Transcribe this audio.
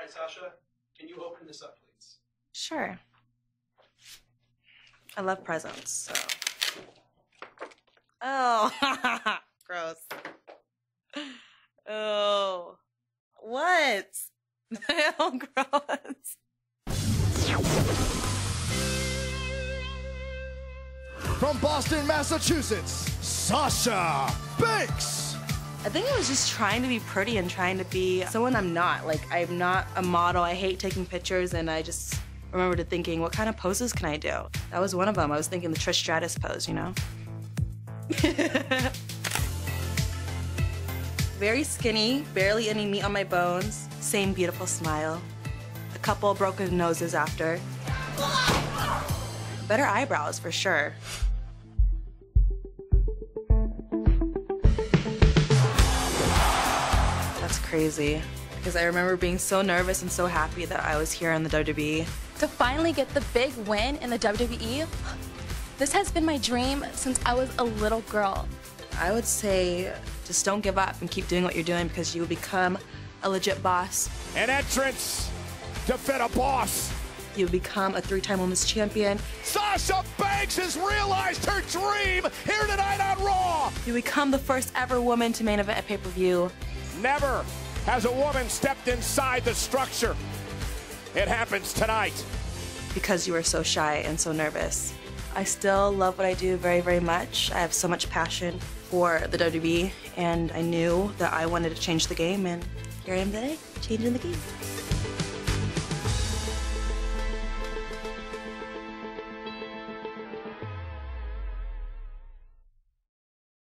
right, Sasha, can you open this up, please? Sure. I love presents, so. Oh, gross. Oh, what? Oh, gross. From Boston, Massachusetts, Sasha Banks. I think I was just trying to be pretty and trying to be someone I'm not. Like, I'm not a model. I hate taking pictures, and I just remembered thinking, what kind of poses can I do? That was one of them. I was thinking the Trish Stratus pose, you know? Very skinny, barely any meat on my bones, same beautiful smile. A couple broken noses after. Better eyebrows, for sure. That's crazy, because I remember being so nervous and so happy that I was here in the WWE. To finally get the big win in the WWE, this has been my dream since I was a little girl. I would say just don't give up and keep doing what you're doing, because you will become a legit boss. An entrance to fit a boss. You become a 3-time women's champion. Sasha Banks has realized her dream here tonight on Raw. You become the first ever woman to main event a pay-per-view. Never has a woman stepped inside the structure. It happens tonight. Because you were so shy and so nervous. I still love what I do very, very much. I have so much passion for the WWE, and I knew that I wanted to change the game, and here I am today, changing the game.